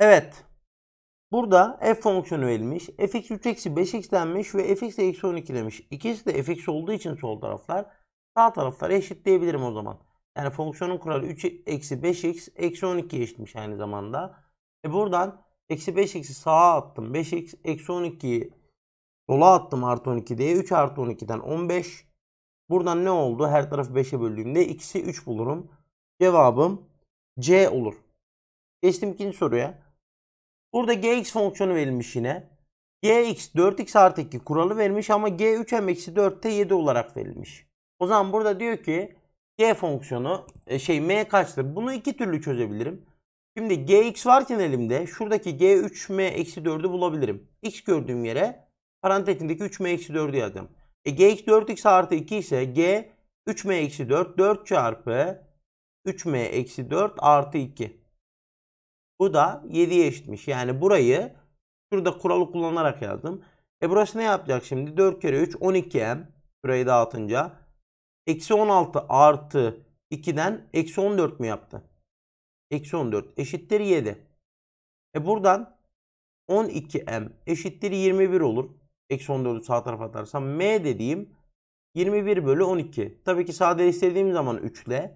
Evet. Burada f fonksiyonu verilmiş. Fx 3 eksi 5x denmiş ve fx eksi 12 demiş. İkisi de fx olduğu için sol taraflar. Sağ tarafları eşitleyebilirim o zaman. Yani fonksiyonun kuralı 3 eksi 5x eksi 12'ye eşitmiş aynı zamanda. Buradan eksi 5x'i sağa attım. 5x eksi 12'yi sola attım artı 12 diye. 3 artı 12'den 15. Buradan ne oldu? Her tarafı 5'e böldüğümde x'i 3 bulurum. Cevabım C olur. Geçtim ikinci soruya. Burada gx fonksiyonu verilmiş yine. Gx 4x artı 2 kuralı verilmiş ama g 3m eksi 4'te 7 olarak verilmiş. O zaman burada diyor ki g fonksiyonu m kaçtır? Bunu iki türlü çözebilirim. Şimdi gx varken elimde şuradaki g 3m eksi 4'ü bulabilirim. X gördüğüm yere parantez içindeki 3m eksi 4'ü yazacağım. Gx 4x artı 2 ise g 3m eksi 4 4 çarpı 3m eksi 4 artı 2. Bu da 7'ye eşitmiş. Yani burayı şurada kuralı kullanarak yazdım. Burası ne yapacak şimdi? 4 kere 3 12m. Burayı dağıtınca. Eksi 16 artı 2'den eksi 14 mü yaptı? Eksi 14 eşittir 7. Buradan 12m eşittir 21 olur. Eksi 14'ü sağ tarafa atarsam m dediğim 21 bölü 12. Tabii ki sadeleştirdiğim zaman 3 ile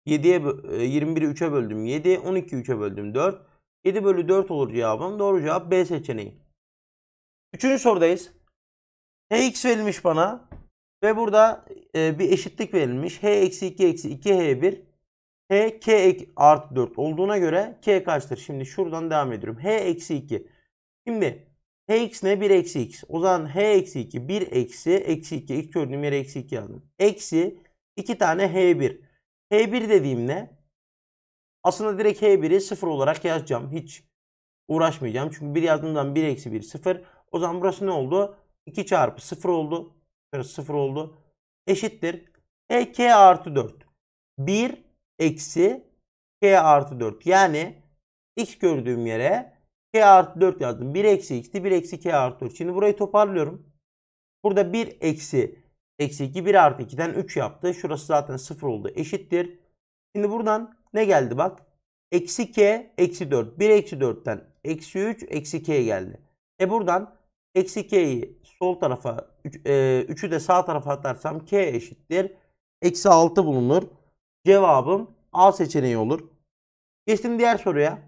21'i 3'e böldüm 7. 12'yi 3'e böldüm 4. 7 bölü 4 olur cevabım. Doğru cevap B seçeneği. Üçüncü sorudayız. Hx verilmiş bana. Ve burada bir eşitlik verilmiş. H eksi 2 eksi 2 H1. H K artı 4 olduğuna göre K kaçtır? Şimdi şuradan devam ediyorum. H eksi 2. Şimdi Hx ne? 1 eksi x. O zaman H eksi 2. 1 eksi eksi 2. İlk gördüğüm yere eksi 2 yazdım. Eksi 2 tane H1. H1 dediğim ne? Aslında direkt H1'i 0 olarak yazacağım. Hiç uğraşmayacağım. Çünkü 1 yazdığımdan 1 eksi 1 0. O zaman burası ne oldu? 2 çarpı 0 oldu. Burası 0 oldu. Eşittir. K artı 4. 1 eksi K artı 4. Yani x gördüğüm yere K artı 4 yazdım. 1 eksi x'ti. 1 eksi K artı 4. Şimdi burayı toparlıyorum. Burada 1 eksi 2 1 artı 2'den 3 yaptı. Şurası zaten 0 oldu. Eşittir. Şimdi buradan ne geldi bak. Eksi K eksi 4. 1 eksi 4'ten eksi 3 eksi K geldi. Buradan eksi K'yi sol tarafa 3'ü de sağ tarafa atarsam K eşittir. Eksi 6 bulunur. Cevabım A seçeneği olur. Geçtim diğer soruya.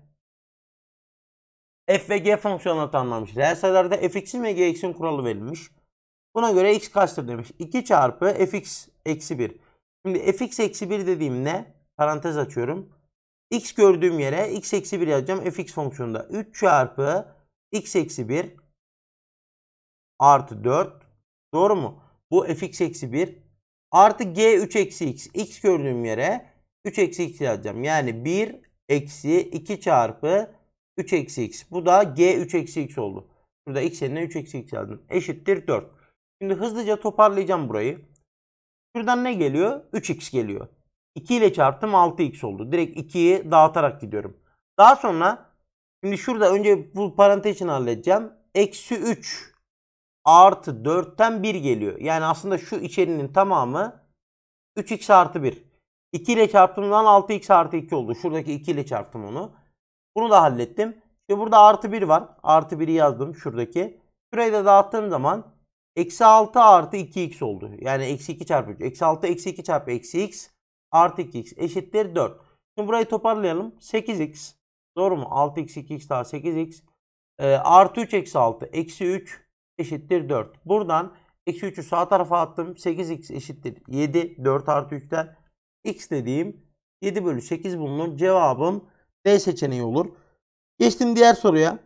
F ve G fonksiyonları tanımlanmış. Reel sayılarda fx'in ve gx'in kuralı verilmiş. Buna göre x kaçtır demiş. 2 çarpı fx eksi 1. Şimdi fx eksi 1 dediğim ne? Parantez açıyorum. X gördüğüm yere x eksi 1 yazacağım fx fonksiyonunda. 3 çarpı x eksi 1 artı 4. Doğru mu? Bu fx eksi 1 artı g 3 eksi x. X gördüğüm yere 3 eksi x yazacağım. Yani 1 eksi 2 çarpı 3 eksi x. Bu da g 3 eksi x oldu. Burada x yerine 3 eksi x yazdım. Eşittir 4. Şimdi hızlıca toparlayacağım burayı. Şuradan ne geliyor? 3x geliyor. 2 ile çarptım 6x oldu. Direkt 2'yi dağıtarak gidiyorum. Daha sonra şimdi şurada önce bu parantez için halledeceğim. Eksi 3 artı 4'ten 1 geliyor. Yani aslında şu içerinin tamamı 3x artı 1. 2 ile çarptığımdan 6x artı 2 oldu. Şuradaki 2 ile çarptım onu. Bunu da hallettim. Şimdi burada artı 1 var. Artı 1'i yazdım şuradaki. Şurayı da dağıttığım zaman eksi 6 artı 2x oldu. Yani eksi 2 çarpı 3. Eksi 6 eksi 2 çarpı eksi x artı 2x eşittir 4. Şimdi burayı toparlayalım. 8x. Doğru mu? 6x 2x daha 8x. Artı 3 eksi 6 eksi 3 eşittir 4. Buradan eksi 3'ü sağ tarafa attım. 8x eşittir 7. 4 artı 3'ten x dediğim 7 bölü 8 bulunur. Cevabım D seçeneği olur. Geçtim diğer soruya.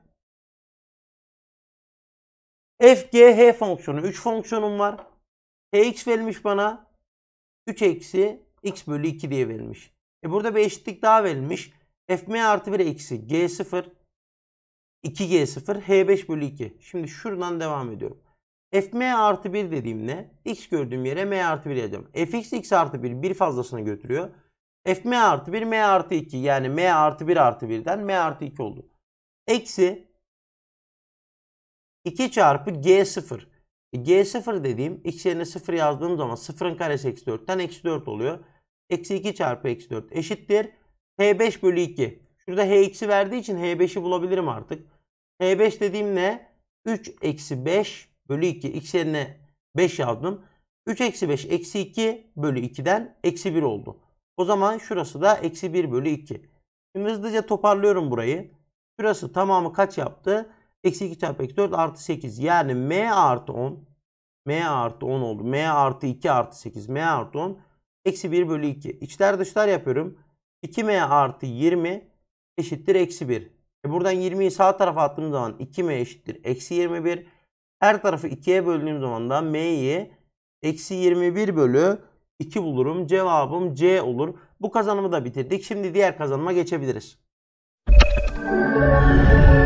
F, G, H fonksiyonu. 3 fonksiyonum var. Hx verilmiş bana. 3 eksi x bölü 2 diye verilmiş. Burada bir eşitlik daha verilmiş. Fm artı 1 eksi G0 2G0 H5 bölü 2. Şimdi şuradan devam ediyorum. Fm artı 1 dediğim ne? X gördüğüm yere m artı 1 yazacağım. Fx x artı 1 bir fazlasını götürüyor. Fm artı 1 m artı 2 yani m artı 1 artı 1'den m artı 2 oldu. Eksi 2 çarpı G0. G0 dediğim x yerine 0 yazdığım zaman 0'ın karesi eksi 4'ten eksi 4 oluyor. Eksi 2 çarpı eksi 4 eşittir. H5 bölü 2. Şurada h eksi verdiği için h5'i bulabilirim artık. h5 dediğim ne? 3 eksi 5 bölü 2. X yerine 5 yazdım. 3 eksi 5 eksi 2 bölü 2'den eksi 1 oldu. O zaman şurası da eksi 1 bölü 2. Şimdi hızlıca toparlıyorum burayı. Şurası tamamı kaç yaptı? Eksi 2 çarpı eksi 4 artı 8. Yani m artı 10. M artı 10 oldu. M artı 2 artı 8. M artı 10. Eksi 1 bölü 2. İçler dışlar yapıyorum. 2m artı 20 eşittir eksi 1. Buradan 20'yi sağ tarafa attığım zaman 2m eşittir eksi 21. Her tarafı 2'ye böldüğüm zaman da m'yi eksi 21 bölü 2 bulurum. Cevabım C olur. Bu kazanımı da bitirdik. Şimdi diğer kazanıma geçebiliriz.